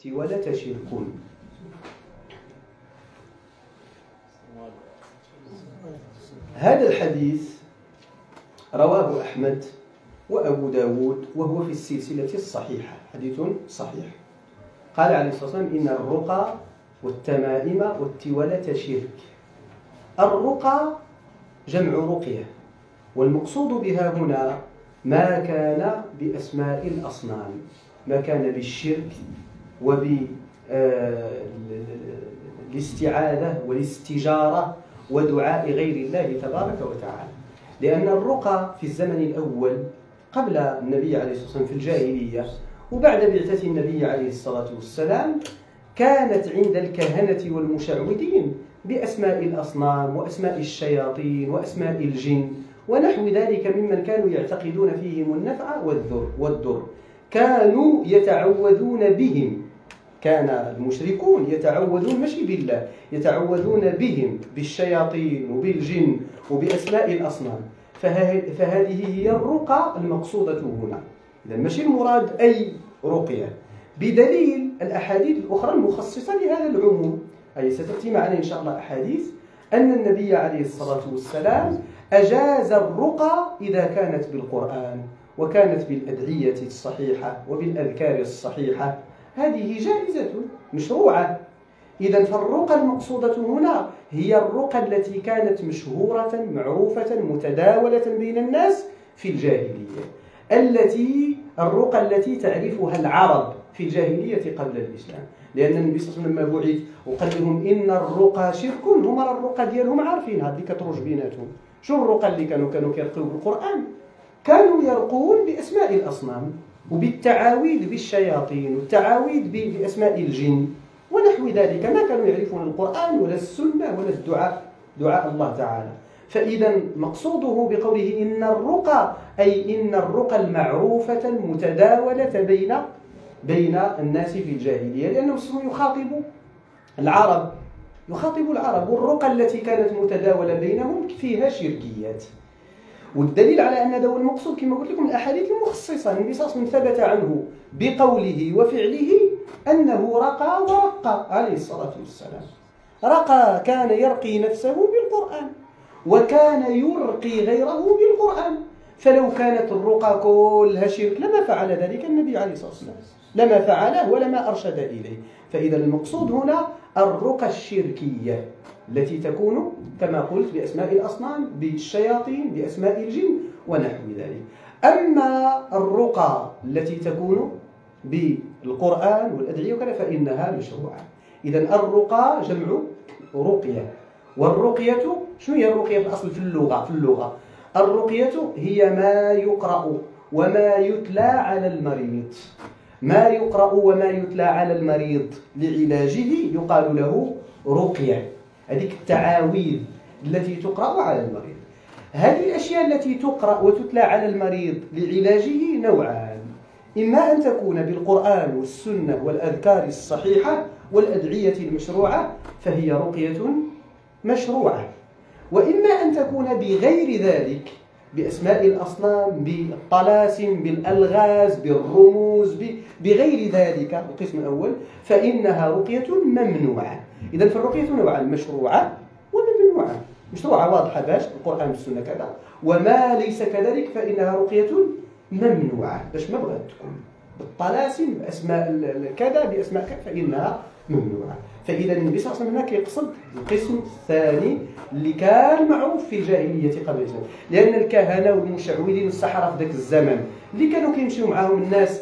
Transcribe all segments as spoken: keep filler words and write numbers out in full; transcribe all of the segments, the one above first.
والتولة شرك. هذا الحديث رواه أحمد وأبو داود وهو في السلسلة الصحيحة، حديث صحيح. قال عليه الصلاة والسلام: إن الرقى والتمائم والتولة شرك. الرقى جمع رقية، والمقصود بها هنا ما كان بأسماء الأصنام، ما كان بالشرك وبالاستعاذة والاستجارة ودعاء غير الله تبارك وتعالى. لأن الرقى في الزمن الأول قبل النبي عليه الصلاة والسلام في الجاهلية وبعد بعثة النبي عليه الصلاة والسلام كانت عند الكهنة والمشعوذين بأسماء الأصنام وأسماء الشياطين وأسماء الجن ونحو ذلك ممن كانوا يعتقدون فيهم النفع والضر. كانوا يتعوذون بهم، كان المشركون يتعوذون ماشي بالله، يتعوذون بهم بالشياطين وبالجن وبأسماء الأصنام. فهذه هي الرقى المقصودة هنا. إذا ماشي المراد أي رقية، بدليل الأحاديث الأخرى المخصصة لهذا العموم. أي ستأتي معنا إن شاء الله أحاديث أن النبي عليه الصلاة والسلام أجاز الرقى إذا كانت بالقرآن وكانت بالأدعية الصحيحة وبالأذكار الصحيحة، هذه جائزة مشروعة. إذا فالرقى المقصودة هنا هي الرقى التي كانت مشهورة معروفة متداولة بين الناس في الجاهلية، التي الرقى التي تعرفها العرب في الجاهلية قبل الإسلام. لأن النبي صلى الله عليه وسلم لما بعث وقال لهم إن الرقى شرك، هما الرقى ديالهم عارفينها، اللي كتروج بيناتهم. شو الرقى اللي كانوا كانوا كيرقوا بالقرآن؟ كانوا يرقون بأسماء الأصنام وبالتعاويذ بالشياطين والتعاويذ بأسماء الجن ونحو ذلك. ما كانوا يعرفون القرآن ولا السنة ولا الدعاء دعاء الله تعالى. فإذا مقصوده بقوله إن الرقى أي إن الرقى المعروفة المتداولة بين بين الناس في الجاهلية، لأنه يخاطب العرب يخاطب العرب والرقى التي كانت متداولة بينهم فيها شركيات. والدليل على أن هذا هو المقصود كما قلت لكم الأحاديث المخصصة. النبي صلى الله عليه وسلم ثبت عنه بقوله وفعله أنه رقى ورقى عليه الصلاة والسلام. رقى، كان يرقي نفسه بالقرآن وكان يرقي غيره بالقرآن. فلو كانت الرقى كلها شرك لما فعل ذلك النبي عليه الصلاة والسلام، لما فعله ولما أرشد إليه. فإذا المقصود هنا الرقى الشركية التي تكون كما قلت بأسماء الأصنام بالشياطين بأسماء الجن ونحو ذلك. أما الرقى التي تكون بالقرآن والأدعية وكذا فإنها مشروعة. إذا الرقى جمع رقية. والرقية شنو هي الرقية في الأصل في اللغة؟ في اللغة الرقية هي ما يقرأ وما يتلى على المريض. ما يقرأ وما يتلى على المريض لعلاجه يقال له رقية. هذه التعاويذ التي تقرأ على المريض. هذه الأشياء التي تقرأ وتتلى على المريض لعلاجه نوعان: إما أن تكون بالقرآن والسنة والأذكار الصحيحة والأدعية المشروعة فهي رقية مشروعة، وإما أن تكون بغير ذلك بأسماء الأصنام بالطلاسم بالألغاز بالرموز بغير ذلك القسم الأول فإنها رقية ممنوعة. إذا فالرقية نوعان: مشروعة وممنوعة. مشروعة واضحة باش القرآن والسنة كذا، وما ليس كذلك فإنها رقية ممنوعة باش ما بغات تكون بالطلاسم بأسماء كذا بأسماء كذا فإنها ممنوعة. فإذا النبي صلى الله عليه وسلم هنا كيقصد القسم الثاني اللي كان معروف في الجاهلية قبل الإسلام، لأن الكهنة والمشعوذين والسحرة في ذاك الزمن اللي كانوا كيمشيو معاهم الناس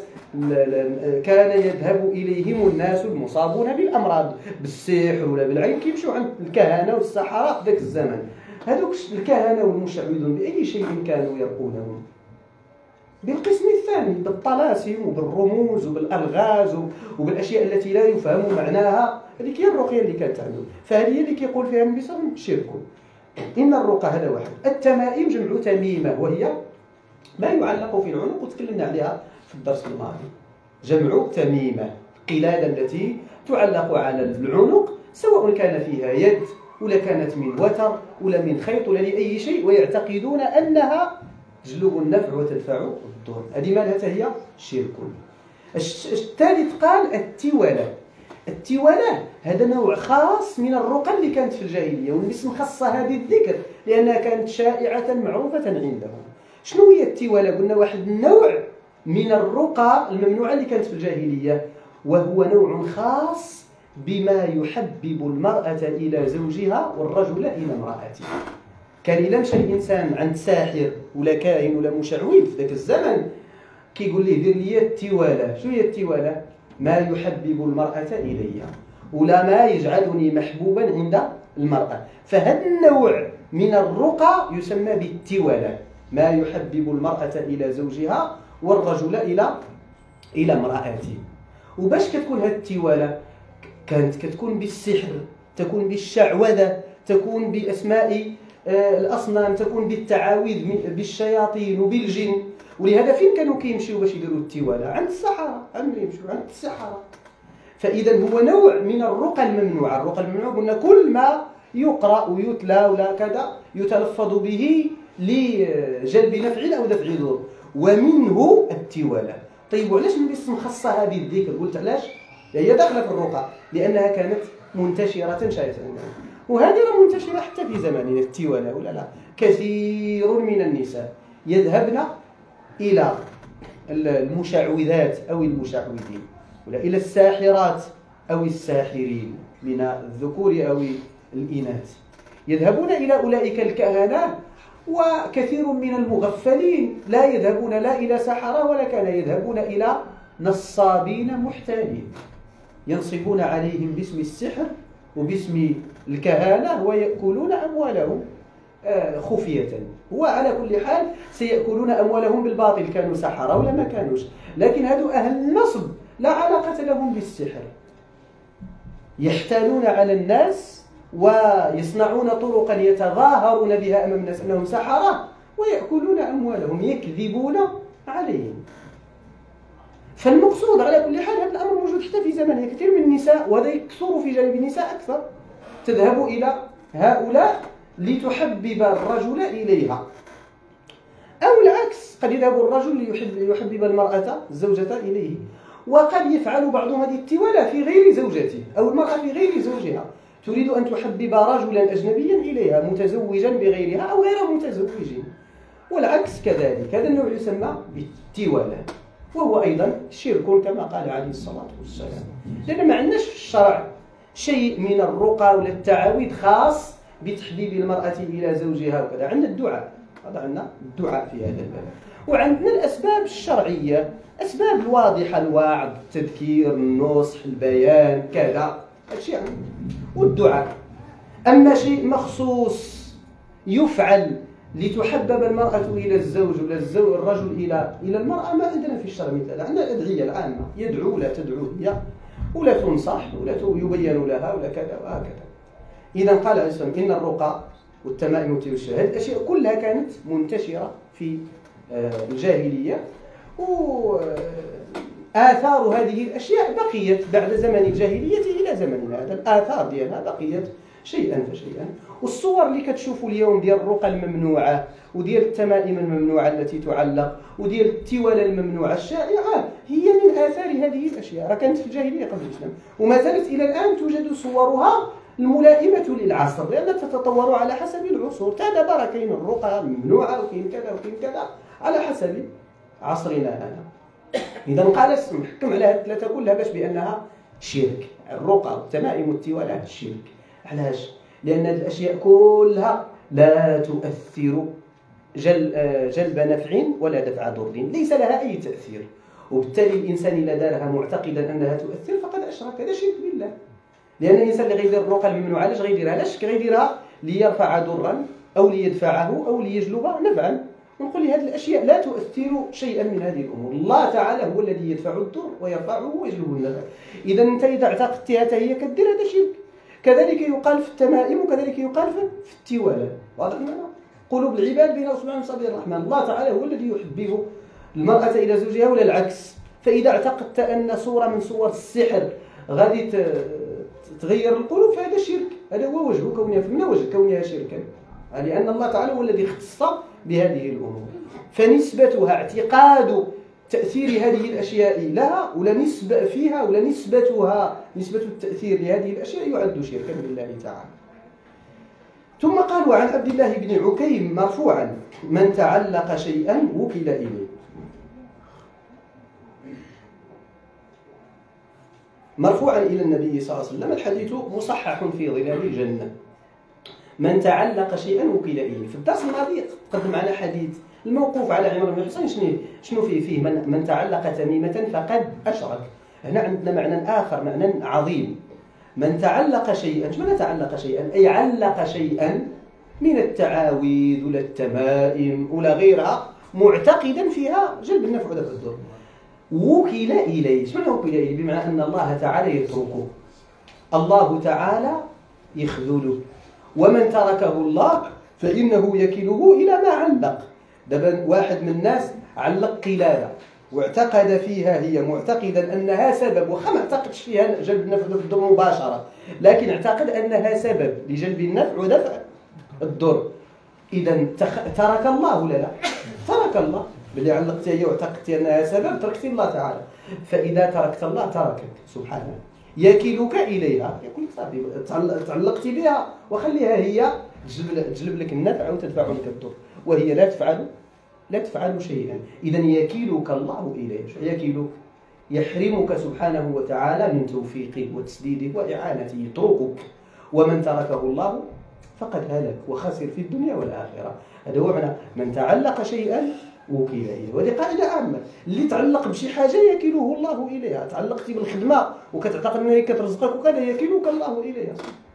كان يذهب إليهم الناس المصابون بالأمراض بالسحر ولا بالعين، كيمشيو عند الكهنة والسحرة في ذاك الزمن. هذوك الكهنة والمشعوذون بأي شيء كانوا يرقونهم؟ بالقسم الثاني، بالطلاسم وبالرموز وبالألغاز وبالأشياء التي لا يفهم معناها. هذيك هي الرقية اللي كانت عنده. فهذه هي اللي كيقول فيها النبي صلى الله عليه وسلم شرك. إن الرقى هذا واحد. التمائم جمع تميمة، وهي ما يعلق في العنق وتكلمنا عليها في الدرس الماضي. جمع تميمة، القلادة التي تعلق على العنق سواء كان فيها يد ولا كانت من وتر ولا من خيط ولا لأي شيء، ويعتقدون أنها تجلب النفع وتدفع الضر. هذه مالها هي شرك. الثالث قال التولة. التولة هذا نوع خاص من الرقى اللي كانت في الجاهلية، والاسم خص هذه الذكر لأنها كانت شائعة معروفة عندهم. شنو هي التولة؟ قلنا واحد النوع من الرقى الممنوعة اللي كانت في الجاهلية، وهو نوع خاص بما يحبب المرأة إلى زوجها والرجل إلى امرأته. كان إلا مشى الإنسان عند ساحر ولا كاهن ولا مشعوذ في ذاك الزمن كيقول ليه دير لي التوالة. شو هي التوالة؟ ما يحبب المرأة إلي ولا ما يجعلني محبوبا عند المرأة. فهذا النوع من الرقى يسمى بالتوالة، ما يحبب المرأة إلى زوجها والرجل إلى إلى امرأته. وباش كتكون هذه التوالة؟ كانت كتكون بالسحر، تكون بالشعوذة، تكون بأسماء الأصنام، تكون بالتعاويذ بالشياطين وبالجن. ولهذا فين كانوا كيمشيو باش يديروا التوالة؟ عند السحرة، عند يمشيو عند السحرة. فإذا هو نوع من الرقى الممنوعة. الرقى الممنوعة قلنا كل ما يقرأ ويتلى ولا كذا يتلفظ به لجلب نفع أو دفع ضر، ومنه التوالة. طيب وعلاش الاسم خص هذه الذكر؟ قلت علاش؟ هي داخله في الرقى لأنها كانت منتشرة شائعة، وهذه منتشرة حتى في زماننا التوالة ولا لا؟ كثير من النساء يذهبن إلى المشعوذات أو المشعوذين، ولا إلى الساحرات أو الساحرين من الذكور أو الإناث. يذهبون إلى أولئك الكهنة، وكثير من المغفلين لا يذهبون لا إلى سحرة ولا كان يذهبون إلى نصابين محتالين ينصبون عليهم باسم السحر وباسم الكهانة ويأكلون أموالهم خفية. وعلى كل حال سيأكلون أموالهم بالباطل، كانوا سحرة ولا ما كانوش، لكن هذو أهل النصب لا علاقة لهم بالسحر. يحتالون على الناس ويصنعون طرقا يتظاهرون بها أمام الناس أنهم سحرة ويأكلون أموالهم، يكذبون عليهم. فالمقصود على كل حال هذا الأمر موجود حتى في زمانه. كثير من النساء، وهذا يكثر في جانب النساء أكثر، تذهب إلى هؤلاء لتحبب الرجل إليها، أو العكس، قد يذهب الرجل ليحب يحبب المرأة الزوجة إليه. وقد يفعل بعضهم هذه التوالة في غير زوجته، أو المرأة في غير زوجها تريد أن تحبب رجلا أجنبيا إليها متزوجا بغيرها أو غير متزوج، والعكس كذلك. هذا النوع يسمى بالتوالة، وهو أيضا شرك كما قال عليه الصلاة والسلام. لأن ما عندناش في الشرع شيء من الرقى ولا التعاويذ خاص بتحبيب المرأة إلى زوجها وكذا. عندنا الدعاء، هذا عندنا الدعاء في هذا الباب. وعندنا الأسباب الشرعية، أسباب الواضحة، الوعظ، التذكير، النصح، البيان، كذا، أشياء. والدعاء. أما شيء مخصوص يفعل لتحبب المرأة إلى الزوج ولا الزوج الرجل إلى إلى المرأة، ما عندنا في الشرع مثال. عندنا الأدعية العامة، يدعو لا تدعو هي، ولا تنصح ولا يبين لها ولا كذا وهكذا. إذا قال عليه الصلاة والسلام إن الرقى والتمائم والتوشيح، هذه الأشياء كلها كانت منتشرة في الجاهلية، وآثار هذه الأشياء بقيت بعد زمن الجاهلية إلى زمننا هذا. الآثار ديالها بقيت شيئا فشيئا. والصور اللي كتشوفوا اليوم ديال الرقى الممنوعة وديال التمائم الممنوعة التي تعلق وديال التوالى الممنوعة الشائعة هي من آثار هذه الأشياء. راه كانت في الجاهلية قبل الإسلام، وما زالت إلى الآن توجد صورها الملائمة للعصر، لأنها تتطور على حسب العصور. تعتبر كاين الرقى الممنوعة وكاين كذا وكاين كذا على حسب عصرنا أنا. إذا قال اسم حكم على هذه الثلاثة كلها باش بأنها شرك. الرقى والتمائم والتوالى شرك. علاش؟ لأن هذه الأشياء كلها لا تؤثر جل جلب نفع ولا دفع ضر، ليس لها أي تأثير، وبالتالي الإنسان إذا دارها معتقدا أنها تؤثر فقد أشرك. هذا شرك بالله. لأن الإنسان اللي غيدير الرقى الممنوعة علاش غيديرها؟ علاش غيديرها؟ ليرفع ضرا أو ليدفعه أو ليجلب نفعا. ونقول لي هذه الأشياء لا تؤثر شيئا من هذه الأمور. الله تعالى هو الذي يدفع الضر ويرفعه ويجلب النفع. إذا أنت إذا اعتقدتها هي كدير هذا شرك. كذلك يقال في التمائم وكذلك يقال في التوالى. واضح المعنى؟ قلوب العباد بين أصبع من أصابع الرحمن. الله تعالى هو الذي يحبب المرأة إلى زوجها ولا العكس. فإذا اعتقدت أن صورة من صور السحر غادي تغير القلوب فهذا شرك. هذا هو وجه كونها، من وجه كونها شركا، لأن الله تعالى هو الذي اختص بهذه الأمور. فنسبتها اعتقاد تأثير هذه الأشياء لها ولا نسبة فيها ولا نسبتها نسبة التأثير لهذه الأشياء يعد شركا بالله تعالى. ثم قال: وعن عبد الله بن عكيم مرفوعا: من تعلق شيئا وكل إليه. مرفوعا إلى النبي صلى الله عليه وسلم. الحديث مصحح في ظلال الجنة. من تعلق شيئا وكل إليه. في الدرس الماضي قدم على حديث الموقوف على عمران بن حسين شنو شنو فيه فيه من, من تعلق تميمة فقد أشرك. هنا عندنا معنى آخر، معنى عظيم. من تعلق شيئا، من تعلق شيئا أي علق شيئا من التعاويذ ولا التمائم ولا غيرها معتقدا فيها جلب النفع ودفع الضر. وكل إليه. شنو وكل إليه؟ بمعنى أن الله تعالى يتركه، الله تعالى يخذله. ومن تركه الله فإنه يكله إلى ما علق. دابا واحد من الناس علق قلادة واعتقد فيها، هي معتقدا أنها سبب، وخا ما اعتقدش فيها جلب النفع ودفع الضر مباشرة، لكن اعتقد أنها سبب لجلب النفع ودفع الضر. إذا ترك الله ولا لا؟ ترك الله. بلي علقتي هي واعتقدتي أنها سبب، تركتي الله تعالى. فإذا تركت الله تركك سبحانه، يكلك إليها، يقول لك صافي تعلقتي بها وخليها هي تجلب لك النفع وتدفع لك الضر، وهي لا تفعل لا تفعل شيئا. إذا يكلك الله إليه. يكلك يحرمك سبحانه وتعالى من توفيقه وتسديده وإعانته، يتركك. ومن تركه الله فقد هلك وخسر في الدنيا والآخرة. هذا هو معنى من تعلق شيئا وكل إليه. وهذه قاعدة عامة، اللي تعلق بشي حاجة يكله الله إليها. تعلقتي بالخدمة وكتعتقد أنها كترزقك وكذا، يكلك الله إليها.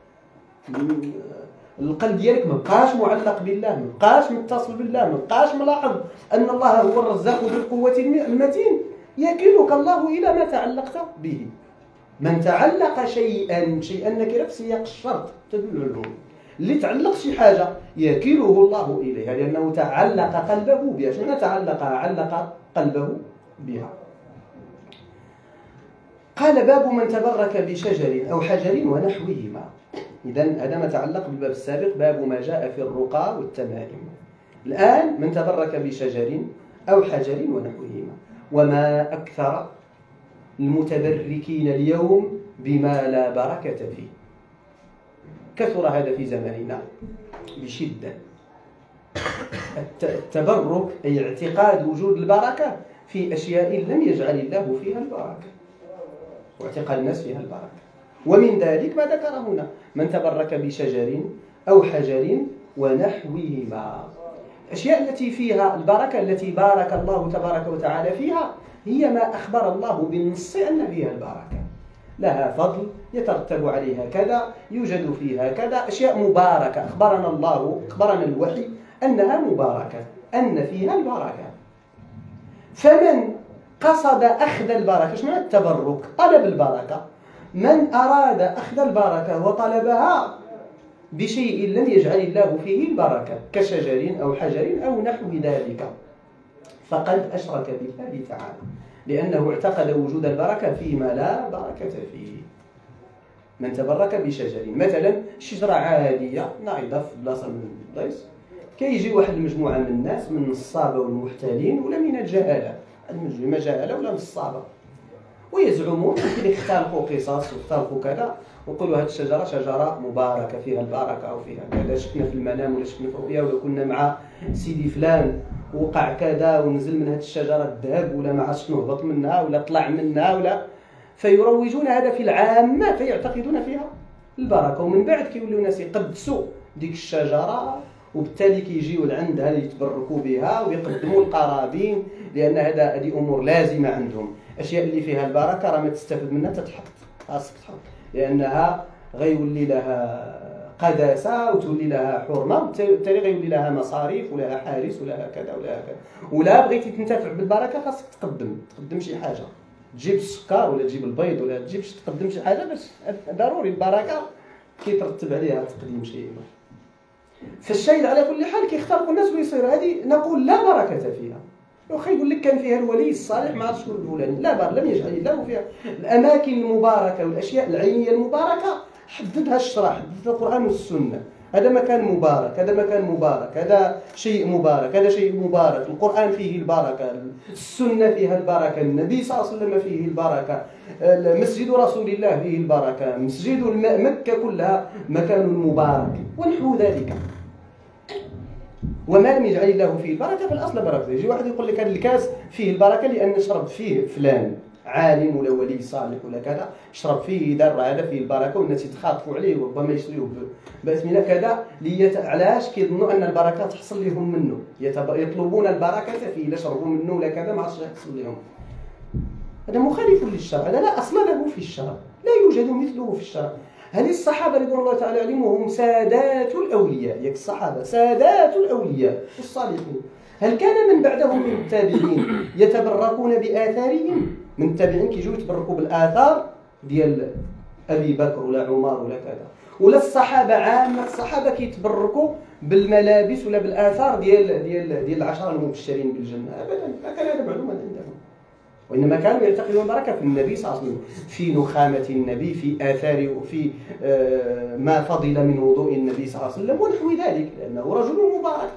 القلب ديالك ما بقاش معلق بالله، ما بقاش متصل بالله، ما بقاش ملاحظ أن الله هو الرزاق ذو القوة المتين، يكلك الله إلى ما تعلقت به. من تعلق شيئا، شيئا نكرة في سياق الشرط تدل على اللي تعلق شي حاجة يكله الله إليها، لأنه تعلق قلبه بها. شنو تعلق؟ علق قلبه بها. قال: باب من تبرك بشجر أو حجر ونحوهما. إذن هذا ما تعلق بالباب السابق، باب ما جاء في الرقى والتمائم. الآن من تبرك بشجر أو حجر ونحوهما. وما أكثر المتبركين اليوم بما لا بركة فيه. كثر هذا في زماننا بشدة. التبرك أي اعتقاد وجود البركة في أشياء لم يجعل الله فيها البركة، واعتقاد الناس فيها البركة. ومن ذلك ما ذكر هنا: من تبرك بشجر أو حجر ونحوهما. الأشياء التي فيها البركة، التي بارك الله تبارك وتعالى فيها، هي ما أخبر الله بالنص أن فيها البركة، لها فضل، يترتب عليها كذا، يوجد فيها كذا، أشياء مباركة أخبرنا الله، أخبرنا الوحي أنها مباركة، أن فيها البركة. فمن قصد أخذ البركة، شنو التبرك؟ طلب البركة. من أراد أخذ البركة وطلبها بشيء لم يجعل الله فيه البركة كشجر أو حجر أو نحو ذلك فقد أشرك بالله تعالى، لأنه اعتقد وجود البركة فيما لا بركة فيه. من تبرك بشجر، مثلا شجرة عادية نايضة في بلاصة من البلايص، كيجي واحد المجموعة من الناس من النصابة والمحتالين ولا من الجهالة، ما جهالة ولا نصابة، ويزعمون يمكن يختلقوا قصص ويختلقوا كذا ويقولوا هذه الشجرة شجرة مباركة فيها البركة أو فيها كذا، شفنا في المنام ولا شفنا في الرؤيا ولا كنا مع سيدي فلان وقع كذا ونزل من هذه الشجرة الذهب ولا ما عرفت شنو هبط منها ولا طلع منها ولا، فيروجون هذا في العامة فيعتقدون فيها البركة، ومن بعد كيوليو الناس يقدسوا ديك الشجرة وبالتالي كيجيو لعندها يتبركوا بها ويقدموا القرابين، لأن هذا هذه أمور لازمة عندهم. أشياء اللي فيها البركة راه ما تستفد منها تتحط خاصك تحط، لأنها غيولي لها قداسة وتولي لها حرمة، وبالتالي غيولي لها مصاريف ولها حارس ولها كذا ولها كذا. ولا بغيتي تنتفع بالبركة خاصك تقدم تقدم شي حاجة، تجيب السكر ولا تجيب البيض ولا تجيب تقدم شي حاجة باش ضروري البركة كيترتب عليها تقديم شيء. فالشاهد على كل حال كيختلقوا الناس ويصير هذه نقول لا بركة فيها. واخا يقول لك كان فيها الولي الصالح ما عرفتش الفلاني، لا بر لم يجعل الله فيها. الاماكن المباركه والاشياء العينيه المباركه حددها الشرع، حددها القران والسنه، هذا مكان مبارك، هذا مكان مبارك، هذا شيء مبارك، هذا شيء مبارك. القرآن فيه البركة، السنة فيها البركة، النبي صلى الله عليه وسلم فيه البركة، مسجد رسول الله فيه البركة، مسجد مكة كلها مكان مبارك ونحو ذلك. وما لم يجعل الله فيه البركة فالأصل بركته. يجي واحد يقول لك هذا الكاس فيه البركة لأن شرب فيه فلان عالم ولا ولي صالح ولا كذا، شرب فيه دار هذا فيه البركة والناس يتخاطفوا عليه وربما يشتريوه بأثمنة كذا. ليت... علاش كيظنوا أن البركة تحصل لهم منه، يتب... يطلبون البركة فيه، لا شربوا منه ولا كذا ما عرفش يحصل لهم. هذا مخالف للشرع، هذا لا أصل له في الشرع، لا يوجد مثله في الشرع. هل الصحابة رضوان الله تعالى عليهم وهم سادات الأولياء، ياك الصحابة سادات الأولياء والصالحين، هل كان من بعدهم من التابعين يتبركون بآثارهم؟ من التابعين كيجيو يتبركوا بالآثار ديال أبي بكر ولا عمر ولا كذا، ولا الصحابة عامة الصحابة كيتبركوا بالملابس ولا بالآثار ديال ديال ديال العشرة المبشرين بالجنة؟ أبدا، ما كان هذا معلومة عندهم، وإنما كانوا يعتقدون البركة في النبي صلى الله عليه وسلم، في نخامة النبي، في آثاره، وفي ما فضل من وضوء النبي صلى الله عليه وسلم ونحو ذلك، لأنه رجل مبارك.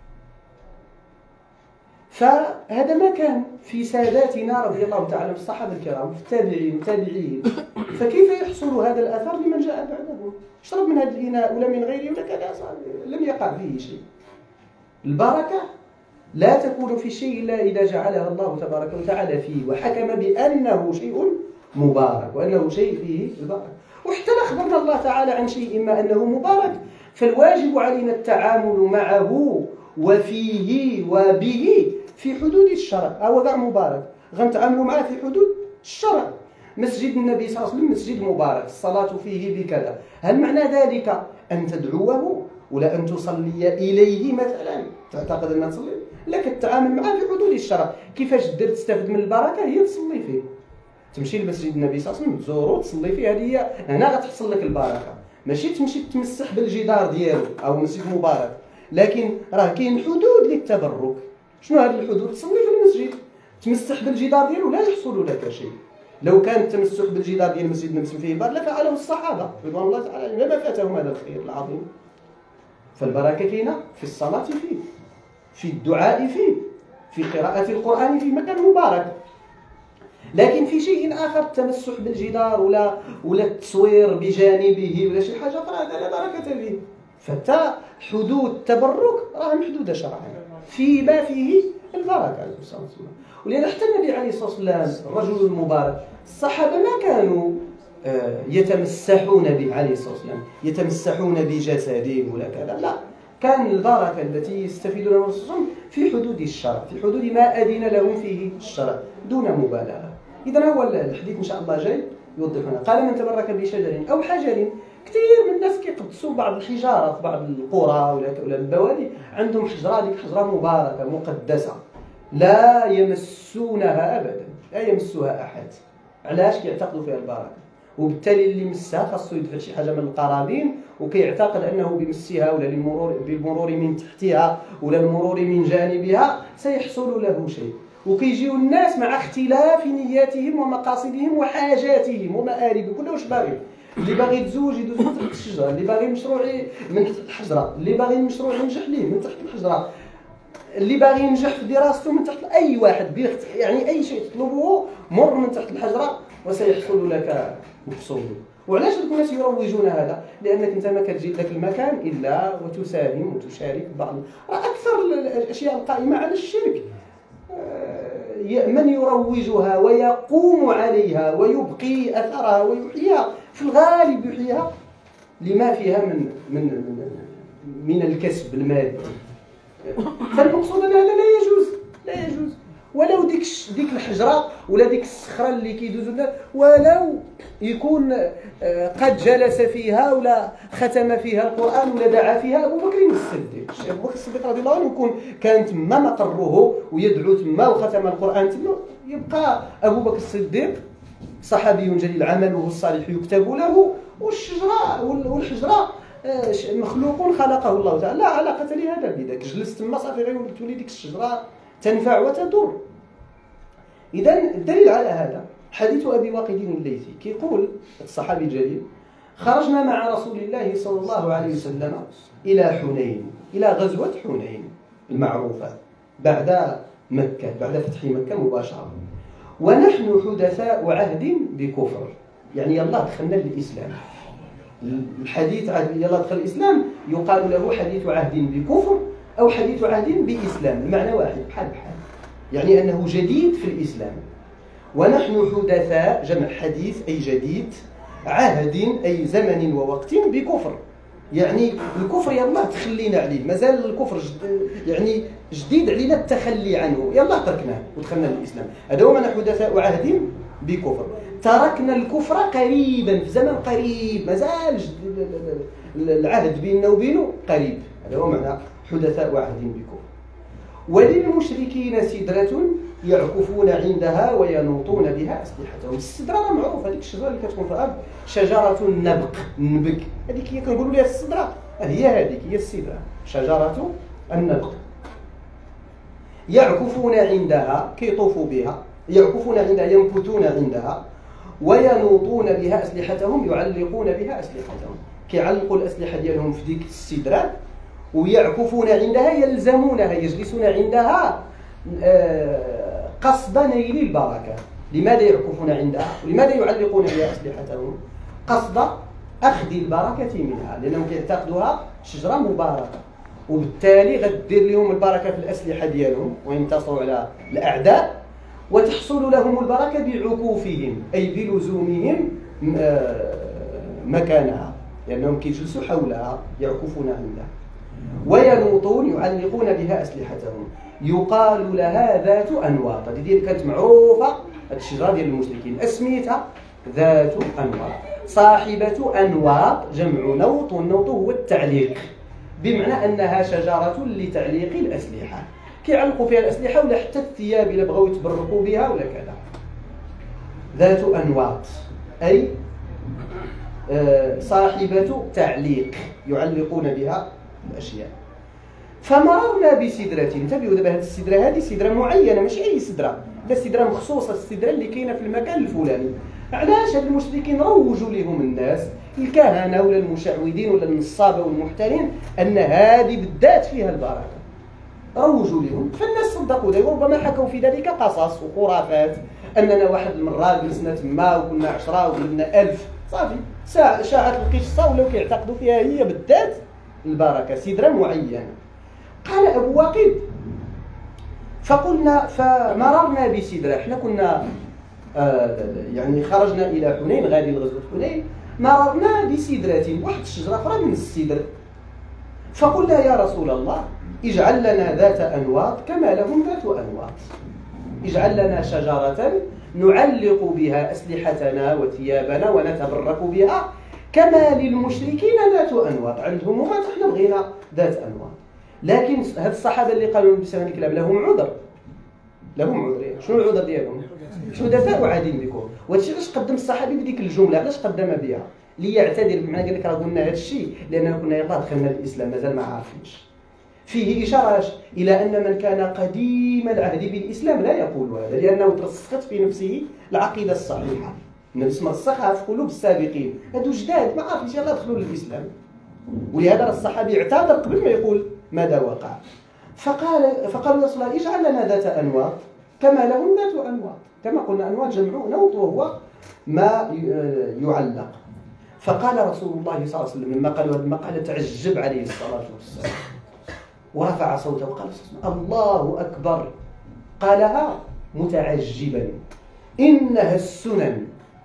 فهذا ما كان في ساداتنا رضي الله تعالى عنهم الصحابة الكرام، في التابعين والتابعين. فكيف يحصل هذا الأثر لمن جاء بعدهم؟ اشرب من هذا الإناء ولا من غيره ولا كذا، لم يقع فيه شيء. البركة لا تكون في شيء إلا إذا جعلها الله تبارك وتعالى فيه وحكم بأنه شيء مبارك وأنه شيء فيه البركة. وحتى أخبرنا الله تعالى عن شيء ما أنه مبارك، فالواجب علينا التعامل معه وفيه وبه في حدود الشرع. هو كاع مبارك، غنتعاملوا معه في حدود الشرع. مسجد النبي صلى الله عليه وسلم مسجد مبارك، الصلاة فيه بكذا، هل معنى ذلك أن تدعوه ولا أن تصلي إليه مثلا؟ تعتقد أن تصلي؟ لك التعامل معه في حدود الشرع. كيفاش تقدر تستفد من البركة؟ هي تصلي فيه، تمشي لمسجد النبي صلى الله عليه وسلم تزورو تصلي فيه، هذه هي هنا غتحصل لك البركة. ماشي تمشي تمسح بالجدار ديالو أو مسجد مبارك، لكن راه كاين حدود للتبرك. شنو هذه الحدود؟ تصلي في المسجد، تمسح بالجدار ديالو لا يحصل لك شيء. لو كان التمسح بالجدار ديال المسجد النبوي فيه البركة لفعله الصحابة رضوان الله تعالى، ما فاتهم هذا الخير العظيم. فالبركة كاينة في الصلاة فيه، في الدعاء فيه، في قراءة القرآن فيه، مكان مبارك. لكن في شيء آخر، التمسح بالجدار ولا ولا التصوير بجانبه ولا شي حاجة أخرى، هذا لا بركة فيه. فتا حدود التبرك راه محدودة شرعا فيما فيه البركة. ولذا حتى النبي عليه الصلاة والسلام الرجل المبارك، الصحابة ما كانوا يتمسحون به عليه الصلاة والسلام، يتمسحون بجسدهم ولا كذا، لا، كان البركة التي يستفيدون منها في حدود الشرع، في حدود ما أذن لهم فيه الشرع دون مبالغة. إذا هو الحديث إن شاء الله جاي يوضح لنا. قال من تبرك بشجر أو حجر. كثير من الناس كيقدسوا بعض الحجارة في بعض القرى ولا البوادي، عندهم حجرة، ديك حجرة مباركة مقدسة لا يمسونها أبدا، لا يمسها أحد. علاش؟ كيعتقدوا فيها البركة، وبالتالي اللي مسها خاصو يدفع شي حاجه من القرابين، وكيعتقد انه بمسها ولا بالمرور بالمرور من تحتها ولا المرور من جانبها سيحصل له شيء. وكيجيو الناس مع اختلاف نياتهم ومقاصدهم وحاجاتهم ومآربهم، كل واش باغي. اللي باغي يتزوج يدوز من تحت الشجره، اللي باغي مشروع من تحت الحجره، اللي باغي المشروع ينجح ليه من تحت الحجره، اللي باغي ينجح في دراسته من تحت. اي واحد بيخت... يعني اي شيء تطلبه مر من تحت الحجره وسيحصل لك مقصود. وعلاش الناس يروجون هذا؟ لانك انت ما كتجي لك المكان الا وتساهم وتشارك بعض اكثر الاشياء القائمه على الشرك. من يروجها ويقوم عليها ويبقي اثرها ويحييها، في الغالب يحييها لما فيها من من من, من الكسب المادي. فالمقصود ان هذا لا يجوز، لا يجوز. ولو ديك ديك الحجره ولا ديك الصخره اللي كيدوزوا الناس، ولو يكون قد جلس فيها ولا ختم فيها القران ولا دعا فيها ابو بكر الصديق. الشيخ ابو بكر الصديق رضي الله عنه يكون كان تما مقره ويدعو تما وختم القران تما، يبقى ابو بكر الصديق صحابي جليل عمله الصالح يكتب له، والشجره والحجره مخلوق خلقه الله تعالى، لا علاقه لهذا بذاك. جلست تما صافي غير تولي ديك الشجره تنفع وتضر. إذن الدليل على هذا حديث أبي واقد الليثي، كيقول الصحابي الجليل: خرجنا مع رسول الله صلى الله عليه وسلم إلى حنين، إلى غزوة حنين المعروفة بعد مكة، بعد فتح مكة مباشرة، ونحن حدثاء عهد بكفر، يعني يلا دخلنا للإسلام. الحديث عهد يلا دخل الإسلام يقال له حديث عهد بكفر أو حديث عهد بإسلام، المعنى واحد بحال بحال، يعني أنه جديد في الإسلام. ونحن حدثاء جمع حديث أي جديد، عهد أي زمن ووقت بكفر، يعني الكفر يلا تخلينا عليه، مازال الكفر جد يعني جديد علينا التخلي عنه، يلا تركناه ودخلنا للإسلام. هذا هو معنى حدثاء عهد بكفر، تركنا الكفر قريبا في زمن قريب، مازال العهد بيننا وبينه قريب، هذا هو معنى حدثاء عهد بكفر. وللمشركين سدرة يعكفون عندها وينوطون بها أسلحتهم. السدرة معروفة، هذيك الشجرة اللي كتكون في الأرض، شجرة النبق، النبق، هذيك هي كنقولوا لها السدرة، هي هذيك هي السدرة، شجرة النبق. يعكفون عندها، كيطوفوا بها، يعكفون عندها، ينبتون عندها، وينوطون بها أسلحتهم، يعلقون بها أسلحتهم، كيعلقوا الأسلحة ديالهم في ديك السدرة، ويعكفون عندها، يلزمونها، يجلسون عندها قصد نيل البركة. لماذا يعكفون عندها؟ ولماذا يعلقون بها أسلحتهم؟ قصد أخذ البركة منها، لأنهم يعتقدوها شجرة مباركة، وبالتالي غدير لهم البركة في الأسلحة ديالهم وينتصروا على الأعداء، وتحصل لهم البركة بعكوفهم أي بلزومهم مكانها، لأنهم كيجلسوا حولها يعكفون عندها. وينوطون، يعلقون بها أسلحتهم، يقال لها ذات أنواط. هذه اللي كانت معروفة، هذه الشجرة ديال المشركين اسميتها ذات أنواط، صاحبة أنواط، جمع نوط، والنوط هو التعليق، بمعنى أنها شجرة لتعليق الأسلحة، كيعلقوا فيها الأسلحة ولا حتى الثياب إلا بغاو يتبرقوا بها ولا كذا. ذات أنواط أي صاحبة تعليق، يعلقون بها الأشياء. فمررنا بسدرة، انتبهوا دابا هذه السدرة هذه سدرة معينة، ماشي أي سدرة، لا سدرة مخصوصة، السدرة اللي كاينة في المكان الفلاني. علاش هاد المشركين روجوا لهم الناس، الكهنة ولا المشعوذين ولا النصابة والمحتالين، أن هذه بالذات فيها البركة، روجوا لهم، فالناس صدقوا ذلك، وربما حكوا في ذلك قصص وخرافات، أننا واحد المرة جلسنا تما وكنا عشرة وقلنا ألف، صافي شاعت القصة ولاو كيعتقدوا فيها هي بالذات البركة، سدرة معينة. قال أبو واقد: فقلنا فمررنا بسدرة، احنا كنا آه يعني خرجنا إلى حنين، غادي لغزوة حنين، مررنا بسدرة، واحد الشجرة أخرى من السدر، فقلنا يا رسول الله اجعل لنا ذات أنواط كما لهم ذات أنواط، اجعل لنا شجرة نعلق بها أسلحتنا وثيابنا ونتبرك بها كما للمشركين ذات أنواط، عندهم هما احنا بغينا ذات أنواط. لكن هاد الصحابة اللي قالوا بسبب الكلام لهم عذر، لهم عذر. شنو العذر ديالهم؟ حدثاء عهد بكم. وهادشي علاش قدم الصحابي بديك الجملة، علاش قدم بها؟ ليعتذر، بمعنى قال لك راه قلنا هاد الشيء لأننا كنا يلاه دخلنا الإسلام مازال ما عارفينش. فيه إشارة إلى أن من كان قديم العهد بالإسلام لا يقول هذا، لأنه ترسخت في نفسه العقيدة الصحيحة. النبي صلى الله عليه وسلم في قلوب السابقين، هادو جداد ما عارفينش يلاه دخلوا للإسلام، ولهذا الصحابي اعتذر قبل ما يقول ماذا وقع. فقال فقال رسول الله اجعل لنا ذات أنواط كما لهم ذات أنواط، كما قلنا أنواط جمع نوط وهو ما يعلق. فقال رسول الله صلى الله عليه وسلم لما قالوا هذا المقال تعجب عليه الصلاة والسلام، ورفع صوته وقال الله أكبر، قالها متعجبا، إنها السنن،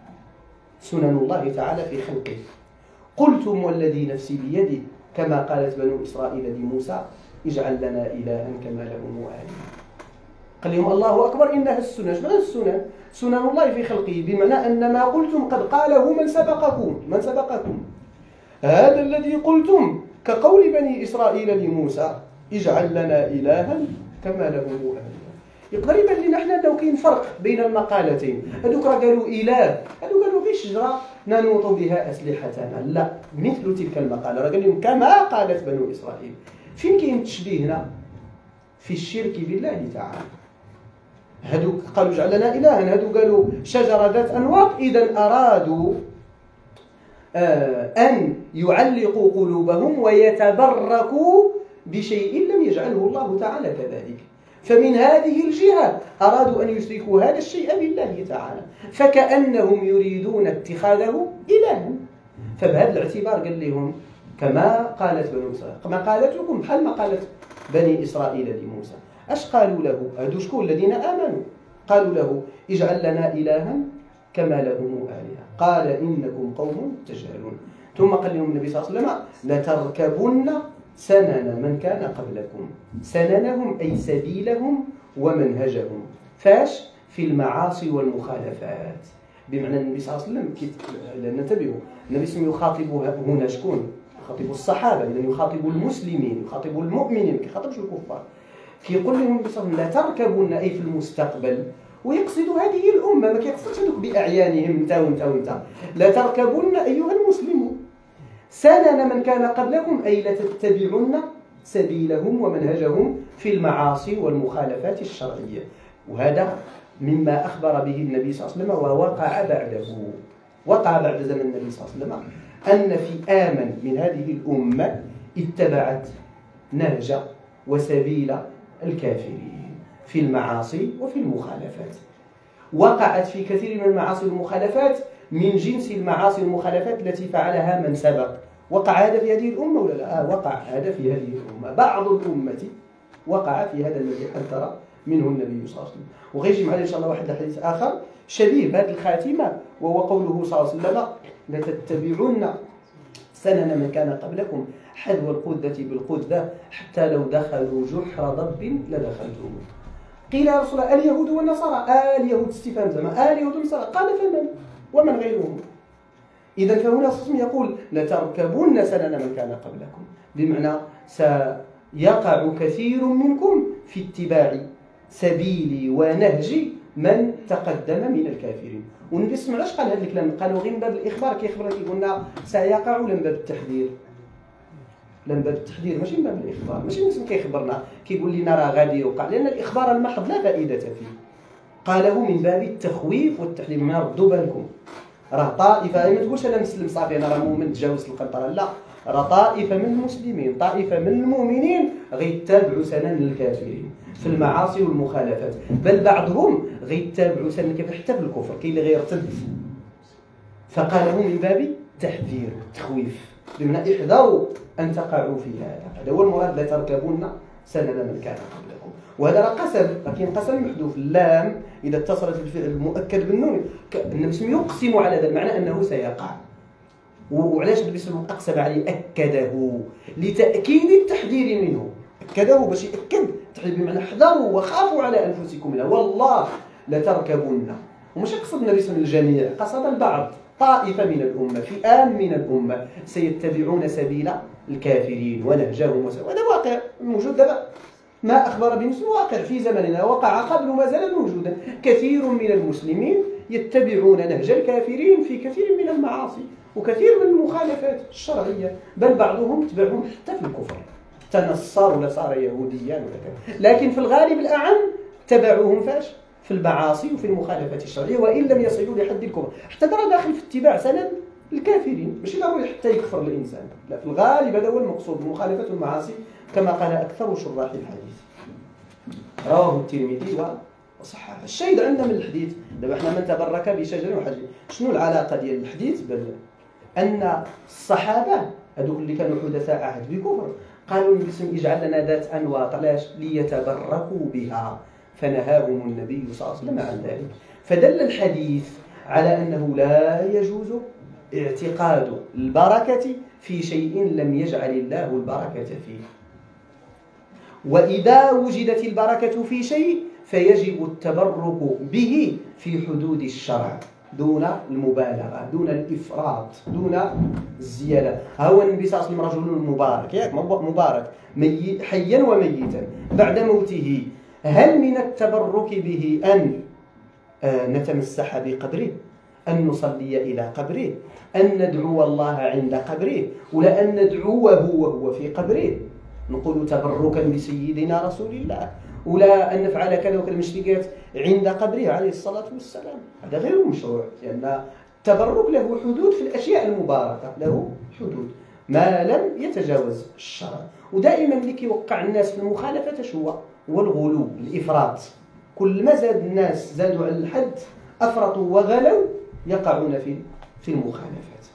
سنن الله تعالى في خلقه. قلتم والذي نفسي بيده كما قالت بنو إسرائيل لموسى اجعل لنا إلها كما لهم آلهة. قال لهم الله أكبر، إنها السنن. شنو السنن؟ سنن الله في خلقه، بمعنى أن ما قلتم قد قاله من سبقكم، من سبقكم. هذا الذي قلتم كقول بني إسرائيل لموسى اجعل لنا إلها كما لهم آلهة. يقدر يبان لنا حنا أنه كاين فرق بين المقالتين، هذوك راه قالوا إله، هذوك قالوا في شجرة ننوط بها أسلحتنا، لا، مثل تلك المقالة راه قال لهم كما قالت بنو إسرائيل. فين كاين التشبيه هنا؟ في الشرك بالله تعالى. هذوك قالوا اجعل لنا إلها، هذوك قالوا شجرة ذات أنواط، إذا أرادوا أن يعلقوا قلوبهم ويتبركوا بشيء لم يجعله الله تعالى كذلك. فمن هذه الجهة أرادوا أن يشركوا هذا الشيء بالله تعالى، فكأنهم يريدون اتخاذه إلها. فبهذا الاعتبار قال لهم كما قالت بنو إسرائيل، كما قالت لكم بحال ما قالت بني إسرائيل لموسى. أش قالوا له؟ هادو شكون الذين آمنوا؟ قالوا له اجعل لنا إلها كما لهم آلهة، قال إنكم قوم تجهلون. ثم قال لهم النبي صلى الله عليه وسلم لتركبن سنن من كان قبلكم. سننهم أي سبيلهم ومنهجهم. فاش؟ في المعاصي والمخالفات. بمعنى النبي صلى الله عليه وسلم ننتبهوا، النبي صلى الله عليه وسلم يخاطب هنا شكون؟ يخاطب الصحابة، إذن يخاطب المسلمين، يخاطب المؤمنين، ما يخاطبش الكفار. كيقول لهم النبي صلى الله عليه وسلم لتركبن أي في المستقبل، ويقصد هذه الأمة، ما كيقصدش هذوك بأعيانهم انت وانت وانت. لتركبن أيها المسلمون سنن من كان قبلكم أي لتتبعن سبيلهم ومنهجهم في المعاصي والمخالفات الشرعية. وهذا مما أخبر به النبي صلى الله عليه وسلم ووقع بعده. وقع بعد زمن النبي صلى الله عليه وسلم أن فئاما من هذه الأمة اتبعت نهج وسبيل الكافرين في المعاصي وفي المخالفات. وقعت في كثير من المعاصي والمخالفات من جنس المعاصي والمخالفات التي فعلها من سبق. وقع هذا في هذه الأمة ولا لا؟ آه وقع هذا في هذه الأمة. بعض الأمة وقع في هذا الذي حذر منه النبي صلى الله عليه وسلم. وغيجي معنا إن شاء الله واحد الحديث آخر شبيه بهذه الخاتمة، وهو قوله صلى الله عليه وسلم لتتبعون سنن من كان قبلكم حذو القذة بالقذة حتى لو دخلوا جحر ضب لدخلتموه. قيل يا رسول الله اليهود والنصارى؟ آه اليهود استفهام زمان، آه اليهود والنصارى، قال فمن ومن غيرهم؟ إذا فهنا الخصم يقول لتركبون سنن من كان قبلكم، بمعنى سيقع كثير منكم في اتباع سبيلي ونهجي من تقدم من الكافرين. والنبي صلى الله عليه وسلم علاش قال هذا الكلام؟ قالوا غير من باب الإخبار، كيخبرنا كيقول لنا سيقع ولا من باب التحذير؟ لا من باب التحذير ماشي من باب الإخبار، ماشي مثل كيخبرنا كيقول لنا راه غادي يوقع، لأن الإخبار المحض لا فائدة فيه. قاله من باب التخويف والتحذير، من ردوا بالكم راه طائفة، ما تقولش أنا مسلم صافي أنا راه مؤمن تجاوز القنطرة، لا، راه طائفة من المسلمين، طائفة من المؤمنين غيتابعوا سنن الكافرين في المعاصي والمخالفات، بل بعضهم غيتابعوا سنن الكافرين حتى في الكفر، كاين اللي غيرتد. فقاله من باب التحذير والتخويف، بمعنى احذروا أن تقعوا في هذا. هذا هو المراد، لا تركبون سنن من كان قبلكم. وهذا راه قسم، لكن قسم محذوف، اللام إذا اتصلت بالفعل المؤكد بالنون النبي صلى الله عليه وسلم يقسم على ذلك، معنى أنه سيقع. وعلاش النبي صلى الله عليه وسلم أقسم عليه؟ أكده لتأكيد التحذير منه، أكده باش يأكد التحذير، بمعنى احذروا وخافوا على أنفسكم منه، والله لتركبن. ومش يقصد النبي صلى الله عليه وسلم الجميع، قصد البعض، طائفة من الأمة، فئام من الأمة سيتبعون سبيل الكافرين ونهجهم، وهذا واقع موجود دابا، ما أخبر به مسلم واقع في زمننا، وقع قبل ما زال موجودا. كثير من المسلمين يتبعون نهج الكافرين في كثير من المعاصي وكثير من المخالفات الشرعية، بل بعضهم تبعهم حتى في الكفر، تنصر ولا صار يهوديا ولا، لكن في الغالب الأعم تبعوهم فاش؟ في المعاصي وفي المخالفات الشرعية، وإن لم يصلوا لحد الكفر. حتى ترى داخل في اتباع سنن الكافرين، ماشي ضروري حتى يكفر الإنسان، لا، في الغالب هذا هو المقصود، المخالفات والمعاصي كما قال أكثر شراح الحديث. رواه الترمذي وصححه. الشاهد عندنا من الحديث دابا احنا من تبرك بشجر وحجر، شنو العلاقة ديال الحديث؟ بل أن الصحابة هذوك اللي كانوا حدثاء عهد بكفر قالوا النبي صلى الله عليه وسلم اجعل لنا ذات أنواط، علاش؟ ليتبركوا بها، فنهاهم النبي صلى الله عليه وسلم عن ذلك. فدل الحديث على أنه لا يجوز اعتقاد البركة في شيء لم يجعل الله البركة فيه. وإذا وجدت البركة في شيء فيجب التبرك به في حدود الشرع، دون المبالغة، دون الإفراط، دون الزيادة. هو النبي صلى الله عليه وسلم رجل مبارك، ياك مبارك ميت حيا وميتا بعد موته، هل من التبرك به أن نتمسح بقبره، أن نصلي إلى قبره، أن ندعو الله عند قبره، ولا أن ندعوه وهو في قبره، نقول تبركا بسيدنا رسول الله، ولا أن نفعل كذا وكذا المشركات عند قبره عليه الصلاة والسلام؟ هذا غير مشروع، لأن التبرك له حدود في الأشياء المباركة، له حدود ما لم يتجاوز الشرع. ودائما اللي كيوقع الناس في المخالفة اش هو؟ هو الغلو، الإفراط. كل ما زاد الناس زادوا على الحد أفرطوا وغلوا يقعون في في المخالفات.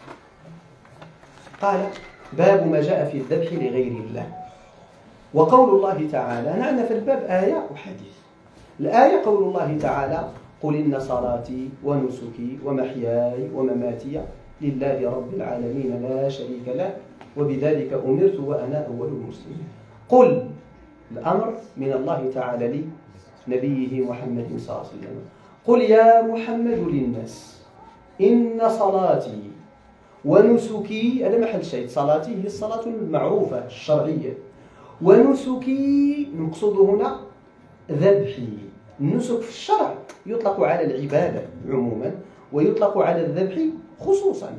قال باب ما جاء في الذبح لغير الله. وقول الله تعالى، نحن في الباب آية وحديث. الآية قول الله تعالى قل إن صلاتي ونسكي ومحياي ومماتي لله رب العالمين لا شريك له وبذلك أمرت وأنا أول المسلمين. قل الأمر من الله تعالى لنبيه محمد صلى الله عليه وسلم. قل يا محمد للناس إن صلاتي ونسكي، هذا محل شيء، صلاتي هي الصلاة المعروفة الشرعية، ونسكي المقصود هنا ذبحي. النسك في الشرع يطلق على العبادة عموما ويطلق على الذبح خصوصا،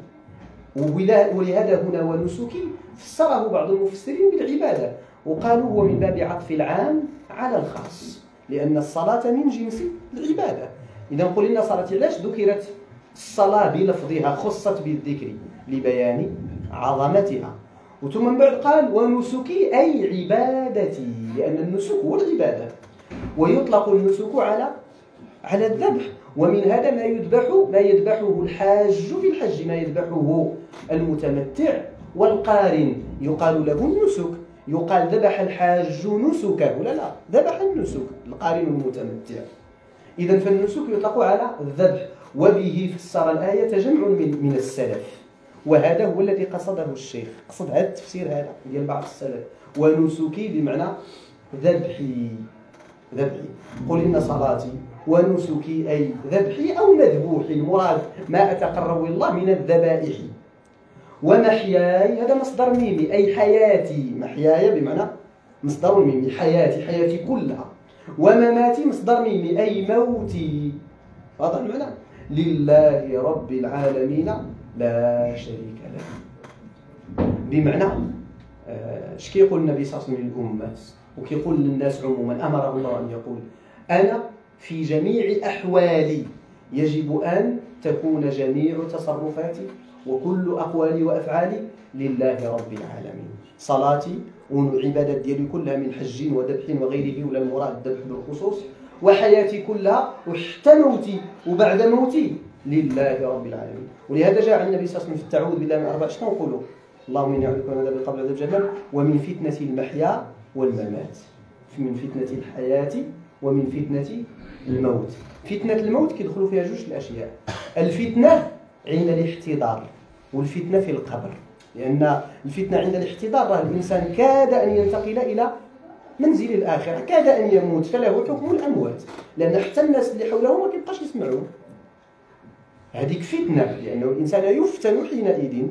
ولهذا هنا ونسكي فسره بعض المفسرين بالعبادة وقالوا هو من باب عطف العام على الخاص، لأن الصلاة من جنس العبادة. إذا قل إن صلاتي، علاش ذكرت الصلاة بلفظها، خصت بالذكر لبيان عظمتها. وثم من بعد قال ونسكي أي عبادتي، لأن النسك هو العبادة، ويطلق النسك على على الذبح. ومن هذا ما يذبح ما يذبحه الحاج في الحج، ما يذبحه المتمتع والقارن يقال له النسك. يقال ذبح الحاج نسكه، لا لا ذبح النسك القارن المتمتع. إذا فالنسك يطلق على الذبح، وبه فسر الآية جمع من من السلف، وهذا هو الذي قصده الشيخ، قصد هذا التفسير هذا ديال بعض السلف. ونسكي بمعنى ذبحي، ذبحي. قل إن صلاتي ونسكي أي ذبحي أو مذبوحي، المراد ما أتقرب إلى الله من الذبائح. ومحياي هذا مصدر ميمي أي حياتي، محياي بمعنى مصدر ميمي حياتي، حياتي كلها. ومماتي مصدر ميمي أي موتي، هذا المعنى. لله رب العالمين لا شريك له، بمعنى اش آه كيقول النبي صلى الله عليه وسلم للأمة وكيقول للناس عموما، أمره الله أن يقول أنا في جميع أحوالي يجب أن تكون جميع تصرفاتي وكل أقوالي وأفعالي لله رب العالمين. صلاتي والعبادات ديالي كلها من حج وذبح وغيره، ولا المراد الذبح بالخصوص، وحياتي كلها وحتى موتي وبعد موتي لله رب العالمين. ولهذا جاء النبي صلى الله عليه وسلم في التعوذ بالله من أربع، شنو نقولوا؟ اللهم إني أعوذ بك من عذاب القبر وعذاب جهنم ومن فتنة المحيا والممات، من فتنة الحياة ومن فتنة الموت. فتنة الموت كيدخلوا فيها جوج الأشياء، الفتنة عند الاحتضار والفتنة في القبر. لأن الفتنة عند الاحتضار راه الإنسان كاد أن ينتقل إلى منزل الآخرة، كاد أن يموت، فله حكم الأموات، لأن حتى الناس اللي حوله ما كيبقاش يسمعون. هذيك فتنة، لأنه الإنسان يفتن حينئذ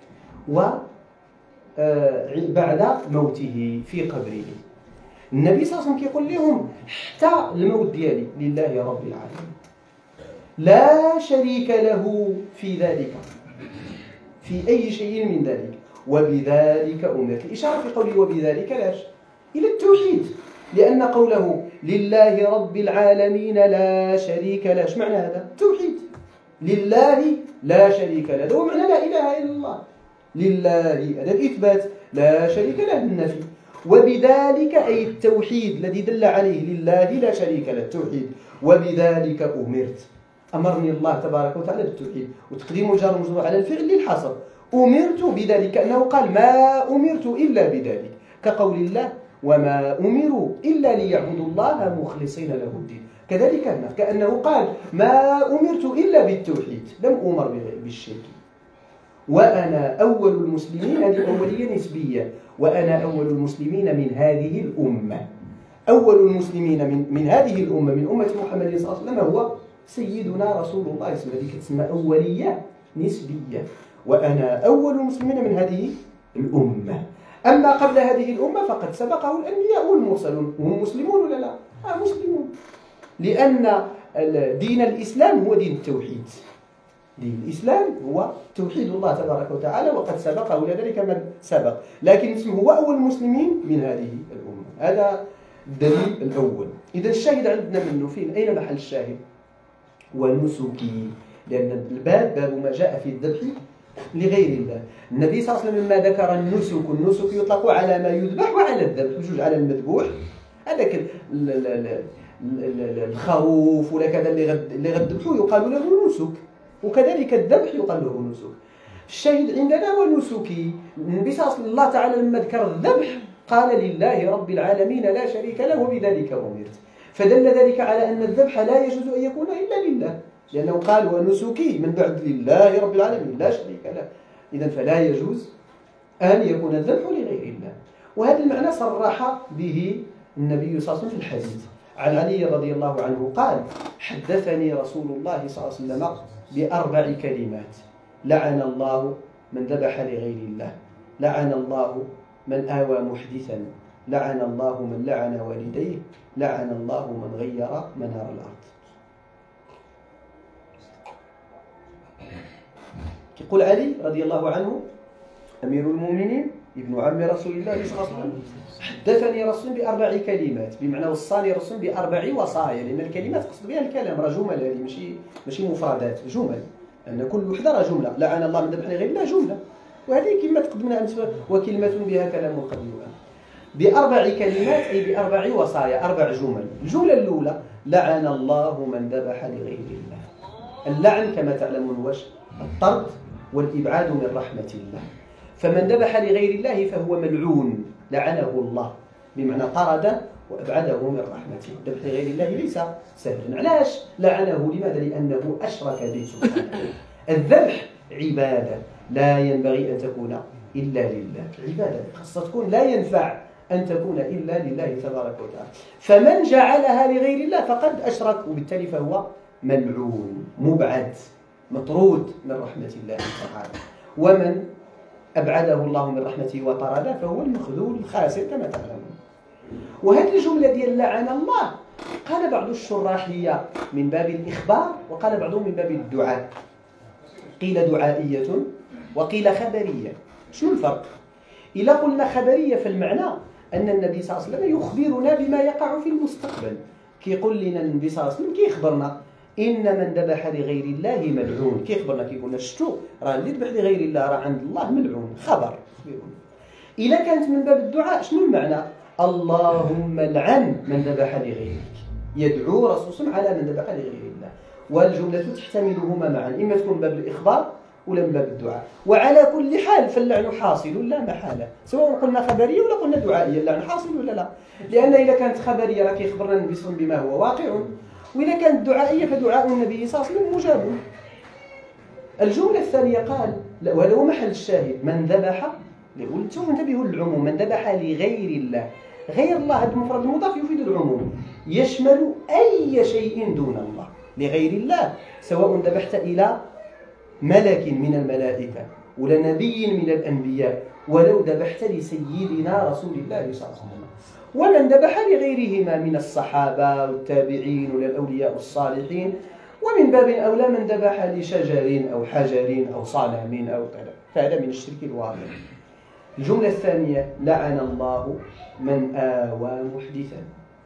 وبعد موته في قبره. النبي صلى الله عليه وسلم كيقول لهم حتى الموت ديالي لله رب العالمين لا شريك له في ذلك، في أي شيء من ذلك، وبذلك أمرت. الإشارة في قوله وبذلك لاش؟ إلى التوحيد، لأن قوله لله رب العالمين لا شريك له، اش معنى هذا؟ التوحيد. لله لا شريك له، هو معنى لا إله إلا الله. لله هذا الإثبات، لا شريك له النفي. وبذلك أي التوحيد الذي دل عليه لله لا شريك له التوحيد. وبذلك أمرت، أمرني الله تبارك وتعالى بالتوحيد، وتقديم الجار والمجرور على الفعل للحصر. أمرت بذلك، أنه قال ما أمرت إلا بذلك، كقول الله وما أمروا إلا ليعبدوا الله مخلصين له الدين. كذلك هنا كأنه قال ما أمرت إلا بالتوحيد، لم أمر بالشرك. وأنا أول المسلمين، هذه أولية نسبية، وأنا أول المسلمين من هذه الأمة. أول المسلمين من, من هذه الأمة، من أمة محمد صلى الله عليه وسلم، هو سيدنا رسول الله صلى الله عليه وسلم. تسمى أولية نسبية، وأنا أول المسلمين من هذه الأمة. أما قبل هذه الأمة فقد سبقه الأنبياء والمرسلون، هم مسلمون ولا لا؟ آه مسلمون، لأن دين الإسلام هو دين التوحيد. دين الإسلام هو توحيد الله تبارك وتعالى، وقد سبقه لذلك من سبق، لكن اسمه هو أول المسلمين من هذه الأمة. هذا الدليل الأول. إذا الشاهد عندنا منه فين؟ أين محل الشاهد؟ ونسكي لأن الباب باب ما جاء في الذبح لغير الله. النبي صلى الله عليه وسلم لما ذكر النسك، النسك يطلق على ما يذبح وعلى الذبح بجوج، على المذبوح هذاك الخروف ولا كذا اللي غد اللي غتذبحوه يقال له نسك، وكذلك الذبح يقال له نسك. الشاهد عندنا هو نسكي. النبي صلى الله تعالى لما ذكر الذبح قال لله رب العالمين لا شريك له وبذلك أمرت، فدل ذلك على أن الذبح لا يجوز أن يكون إلا لله، لأنه قال ونسكي من بعد لله رب العالمين لا شريك له، إذن فلا يجوز أن يكون الذبح لغير الله. وهذا المعنى صرح به النبي صلى الله عليه وسلم في الحديث عن علي رضي الله عنه قال حدثني رسول الله صلى الله عليه وسلم بأربع كلمات: لعن الله من ذبح لغير الله، لعن الله من آوى محدثا، لعن الله من لعن والديه، لعن الله من غير منار الأرض. يقول علي رضي الله عنه أمير المؤمنين ابن عم رسول الله صلى الله عليه وسلم حدثني رسول بأربع كلمات، بمعنى وصاني رسول بأربع وصايا، لأن الكلمات قصد بها الكلام، راه جمل، هذه ماشي ماشي مفردات، جمل، أن كل وحدة راه جملة. لعن الله من ذبح لغير الله جملة، وهذه كلمة تقدمنا أمس وكلمة بها كلام قد يؤم. بأربع كلمات أي بأربع وصايا، أربع جمل. الجملة الأولى: لعن الله من ذبح لغير الله. اللعن كما تعلمون واش الطرد والإبعاد من رحمة الله، فمن ذبح لغير الله فهو ملعون، لعنه الله، بمعنى طرد وأبعده من رحمته. الذبح لغير الله ليس سهلا. علاش لعنه؟ لماذا؟ لأنه أشرك به سبحانه. الذبح عبادة لا ينبغي أن تكون إلا لله، عبادة خاصة تكون لا ينفع أن تكون إلا لله تبارك وتعالى. فمن جعلها لغير الله فقد أشرك، وبالتالي فهو ملعون، مبعد، مطرود من رحمة الله تعالى. ومن أبعده الله من رحمته وطرده فهو المخذول الخاسر كما تعلمون. وهذه الجملة ديال لعن الله قال بعض الشراح هي من باب الإخبار، وقال بعضهم من باب الدعاء. قيل دعائية وقيل خبرية. شنو الفرق؟ إذا قلنا خبرية فالمعنى أن النبي صلى الله عليه وسلم يخبرنا بما يقع في المستقبل. كيقول لنا النبي صلى الله عليه وسلم، كيخبرنا إن من ذبح لغير الله ملعون. كيخبرنا كيقول لنا شتو راه اللي ذبح لغير الله راه عند الله ملعون، خبر. إذا كانت من باب الدعاء شنو المعنى؟ اللهم لعن من ذبح لغيرك. يدعو رسول الله على من ذبح لغير الله، والجملة تحتملهما معا، إما تكون من باب الإخبار ولا من باب الدعاء. وعلى كل حال فاللعن حاصل لا محالة، سواء قلنا خبرية ولا قلنا دعائية، اللعن حاصل ولا لا؟ لأن إذا كانت خبرية راه كيخبرنا النبي صلى الله عليه وسلم بما هو واقع، وإذا كانت دعائية فدعاء النبي صلى الله عليه وسلم مجاب. الجملة الثانية قال، وهذا هو محل الشاهد، من ذبح، قلت انتبهوا للعموم، من ذبح لغير الله. غير الله هذا المفرد المضاف يفيد العموم، يشمل أي شيء دون الله. لغير الله سواء ذبحت إلى ملك من الملائكة ولا نبي من الأنبياء، ولو ذبحت لسيدنا رسول الله صلى الله عليه وسلم. ومن ذبح لغيرهما من الصحابة والتابعين ولا الأولياء الصالحين، ومن باب أولى من ذبح لشجر أو حجر أو صنم أو كذا، فهذا من الشرك الواضح. الجملة الثانية: لعن الله من آوى محدثا.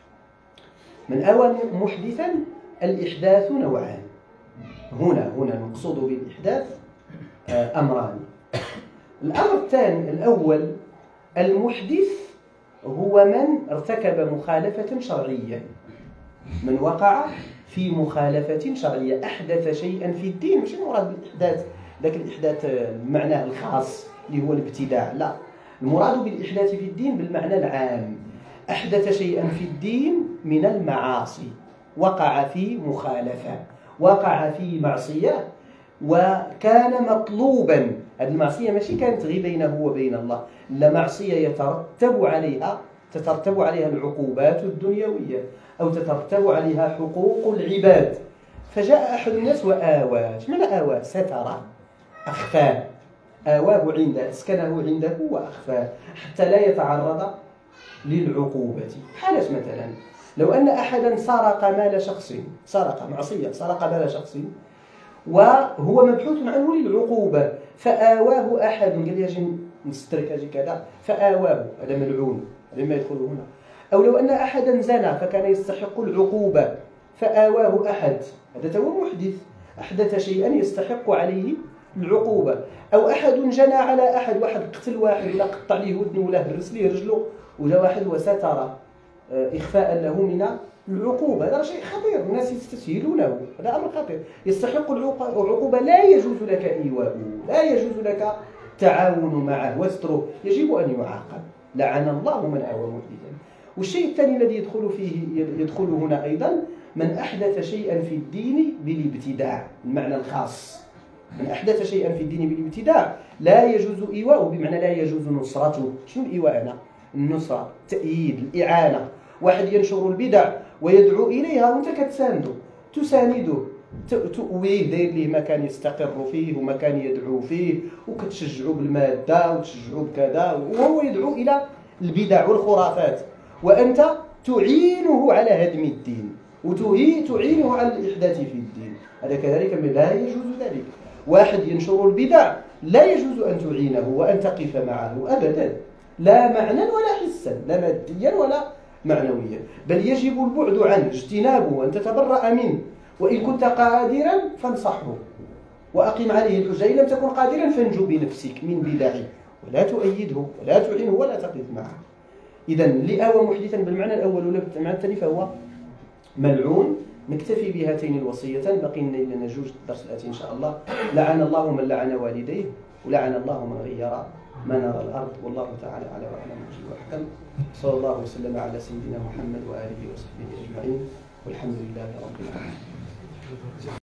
من آوى محدثا الإحداث نوعان. هنا هنا المقصود بالإحداث أمران. الأمر الثاني الأول: المحدث هو من ارتكب مخالفة شرعية، من وقع في مخالفة شرعية، أحدث شيئا في الدين. مش المراد بالإحداث ذاك الإحداث بمعناه الخاص اللي هو الابتداع، لا، المراد بالإحداث في الدين بالمعنى العام. أحدث شيئا في الدين من المعاصي، وقع في مخالفة، وقع في معصية، وكان مطلوبا. هذه المعصية ماشي كانت غير بينه وبين الله، لا، معصية يترتب عليها تترتب عليها العقوبات الدنيوية، أو تترتب عليها حقوق العباد. فجاء أحد الناس وآواه. ايش معنى آواه؟ ستر، أخفاه. آواه عنده، اسكنه عنده وأخفاه حتى لا يتعرض للعقوبة. حالة مثلا لو أن أحدا سرق مال شخص، سرق معصية، سرق مال شخص وهو مبحوث عنه للعقوبة، فآواه أحد، قال لي أجي نسترك أجي كذا، فآواه، هذا ملعون، هذا ما يدخل هنا. أو لو أن أحدا زنى فكان يستحق العقوبة، فآواه أحد، هذا هو محدث. أحدث شيئا يستحق عليه العقوبة، أو أحد جنى على أحد، واحد قتل واحد ولا قطع ليه ودنه ولا هرس ليه رجله وجا واحد وستر إخفاء له من العقوبة، هذا شيء خطير الناس يستسهلونه، هذا أمر خطير يستحق العقوبة. لا يجوز لك إيواءه، لا يجوز لك تعاون معه وستره، يجب أن يعاقب. لعن الله من آوى محدثا. والشيء الثاني الذي يدخل فيه يدخل هنا أيضا من أحدث شيئا في الدين بالابتداع، المعنى الخاص. من أحدث شيئا في الدين بالابتداع لا يجوز إيواءه، بمعنى لا يجوز نصرته. شنو الإيواء هنا؟ النصرة، التأييد، الإعانة. واحد ينشر البدع ويدعو إليها وأنت كتسانده، تسانده، تؤويه، داير ليه مكان يستقر فيه ومكان يدعو فيه، وكتشجعه بالمادة وتشجعه بكذا، وهو يدعو إلى البدع والخرافات، وأنت تعينه على هدم الدين وتعينه على الإحداث في الدين. هذا كذلك لا يجوز ذلك. واحد ينشر البدع لا يجوز أن تعينه وأن تقف معه أبدا، لا معنى ولا حسا، لا ماديا ولا معنويا، بل يجب البعد عنه، اجتنابه، وأن تتبرأ منه. وإن كنت قادرا فانصحه وأقم عليه الحجة، إن لم تكن قادرا فانجو بنفسك من بدعه، ولا تؤيده ولا تعينه ولا تقف معه. إذا لآوى محدثا بالمعنى الأول ولا بالمعنى الثاني فهو ملعون. نكتفي بهاتين الوصيتين، بقي لنا جوج الدرس الآتي إن شاء الله. لعن الله من لعن والديه، ولعن الله من غير منار الأرض. والله تعالى أعلى وأعلم وأحكم. صلى الله وسلم على سيدنا محمد وآله وصحبه أجمعين، والحمد لله رب العالمين.